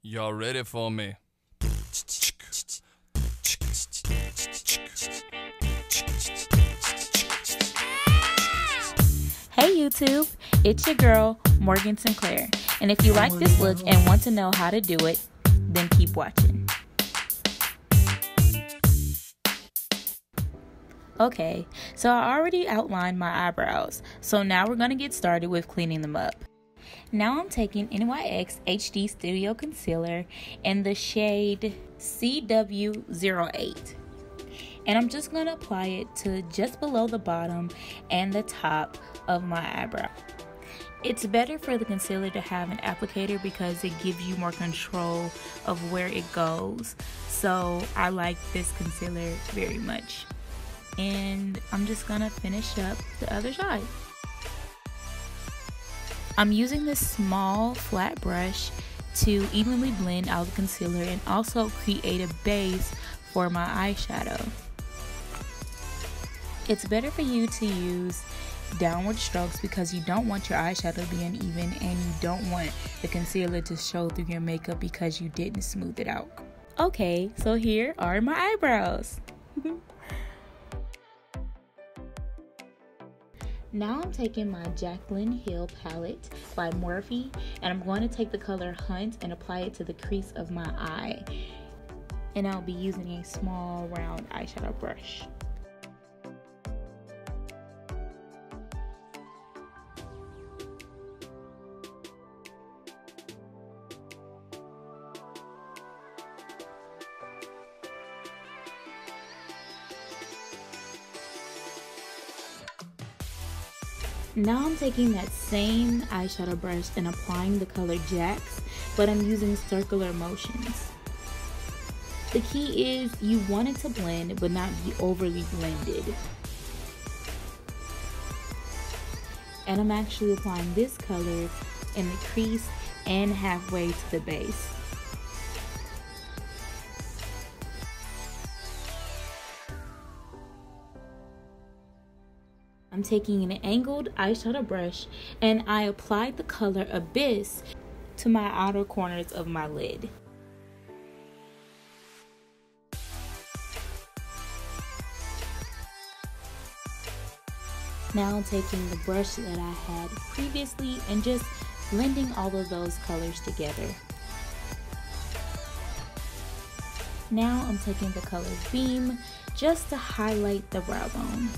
Y'all ready for me? Hey YouTube, it's your girl Morgan Sinclair, and if you like this look and want to know how to do it, then keep watching. Okay, so I already outlined my eyebrows, so now we're going to get started with cleaning them up. Now I'm taking NYX HD Studio Concealer in the shade CW08. And I'm just going to apply it to just below the bottom and the top of my eyebrow. It's better for the concealer to have an applicator because it gives you more control of where it goes. So I like this concealer very much. And I'm just going to finish up the other side. I'm using this small flat brush to evenly blend out the concealer and also create a base for my eyeshadow. It's better for you to use downward strokes because you don't want your eyeshadow to be uneven and you don't want the concealer to show through your makeup because you didn't smooth it out. Okay, so here are my eyebrows. Now I'm taking my Jaclyn Hill palette by Morphe and I'm going to take the color Hunt and apply it to the crease of my eye. And I'll be using a small round eyeshadow brush. Now I'm taking that same eyeshadow brush and applying the color Jax, but I'm using circular motions. The key is you want it to blend but not be overly blended. And I'm actually applying this color in the crease and halfway to the base. I'm taking an angled eyeshadow brush and I applied the color Abyss to my outer corners of my lid. Now I'm taking the brush that I had previously and just blending all of those colors together. Now I'm taking the color Beam just to highlight the brow bone.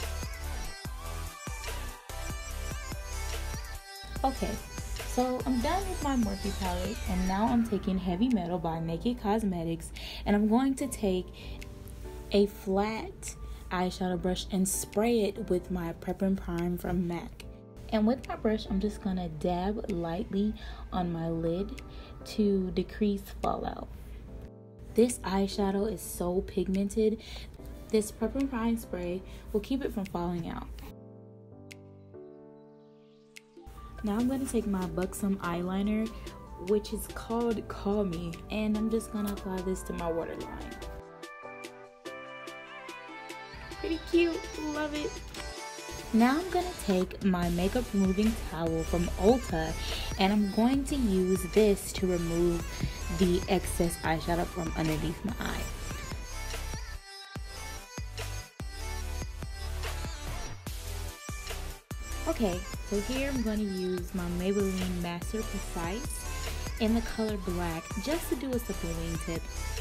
Okay, so I'm done with my Morphe palette and now I'm taking Heavy Metal by Naked Cosmetics and I'm going to take a flat eyeshadow brush and spray it with my Prep and Prime from MAC. And with my brush, I'm just going to dab lightly on my lid to decrease fallout. This eyeshadow is so pigmented. This Prep and Prime spray will keep it from falling out. Now I'm going to take my Buxom eyeliner, which is called Call Me, and I'm just going to apply this to my waterline. Pretty cute, love it. Now I'm going to take my makeup removing towel from Ulta, and I'm going to use this to remove the excess eyeshadow from underneath my eye. Okay, so here I'm going to use my Maybelline Master Precise in the color Black just to do a simple wingtip.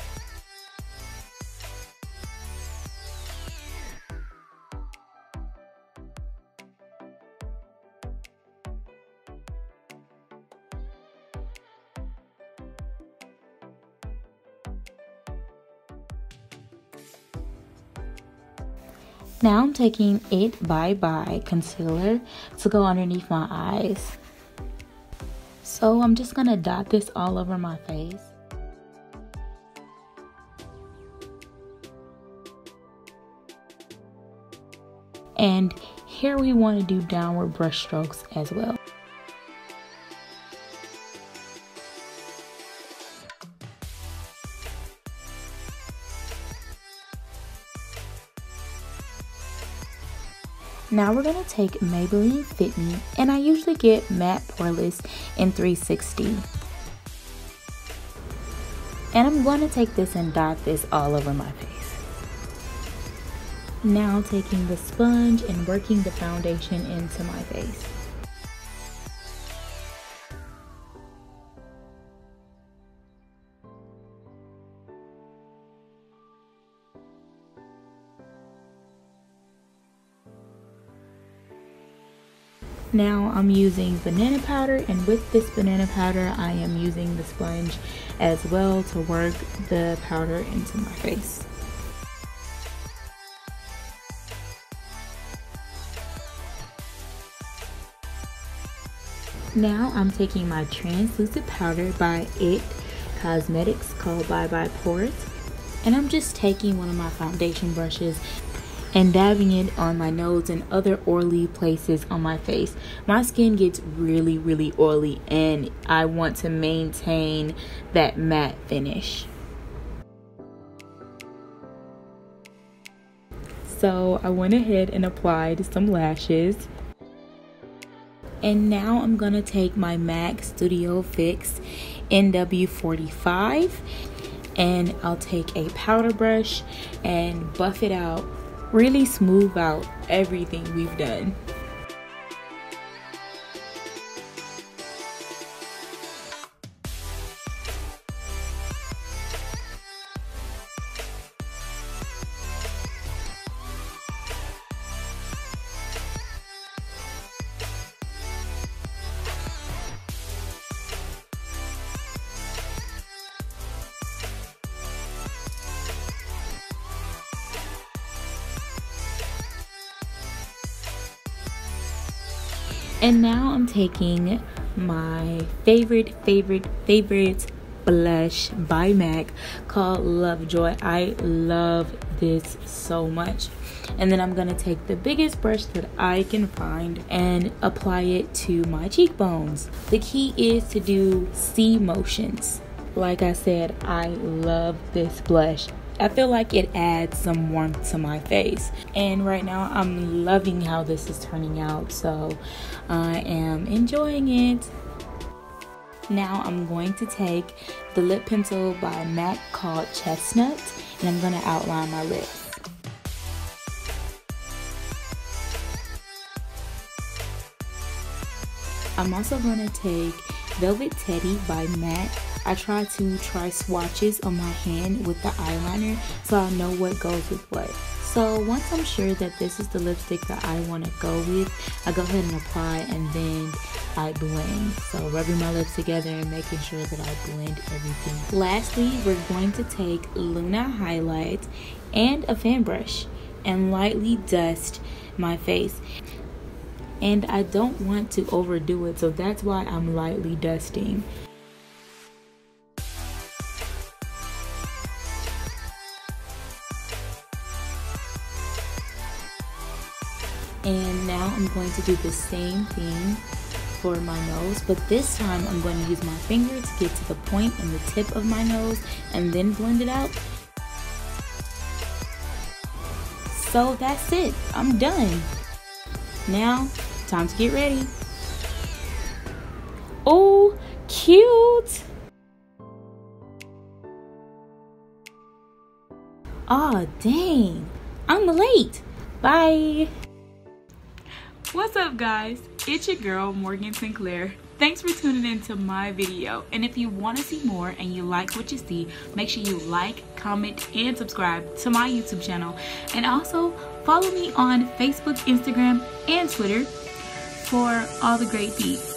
Now I'm taking It Bye Bye concealer to go underneath my eyes. So I'm just going to dot this all over my face. And here we want to do downward brush strokes as well. Now we're going to take Maybelline Fit Me, and I usually get Matte Poreless in 360. And I'm going to take this and dot this all over my face. Now taking the sponge and working the foundation into my face. Now I'm using banana powder, and with this banana powder I am using the sponge as well to work the powder into my face. Now I'm taking my translucent powder by IT Cosmetics called Bye Bye Pores, and I'm just taking one of my foundation brushes and dabbing it on my nose and other oily places on my face. My skin gets really oily and I want to maintain that matte finish. So I went ahead and applied some lashes. And now I'm gonna take my MAC Studio Fix NW45 and I'll take a powder brush and buff it out, really smooth out everything we've done. And now I'm taking my favorite blush by MAC called Lovejoy. I love this so much. And then I'm gonna take the biggest brush that I can find and apply it to my cheekbones. The key is to do C motions. Like I said, I love this blush. I feel like it adds some warmth to my face, and right now I'm loving how this is turning out, so I am enjoying it. Now I'm going to take the lip pencil by MAC called Chestnut, and I'm going to outline my lips. I'm also going to take Velvet Teddy by MAC. I try to swatches on my hand with the eyeliner so I know what goes with what. So once I'm sure that this is the lipstick that I want to go with, I go ahead and apply and then I blend. So rubbing my lips together and making sure that I blend everything. Lastly, we're going to take Luna highlight and a fan brush and lightly dust my face. And I don't want to overdo it, so that's why I'm lightly dusting. And now I'm going to do the same thing for my nose, but this time I'm going to use my finger to get to the point in the tip of my nose and then blend it out. So that's it. I'm done. Now, time to get ready. Oh, cute. Aw, dang. I'm late. Bye. What's up, guys? It's your girl, Morgan Sinclair. Thanks for tuning in to my video. And if you want to see more and you like what you see, make sure you like, comment, and subscribe to my YouTube channel. And also follow me on Facebook, Instagram, and Twitter for all the great feeds.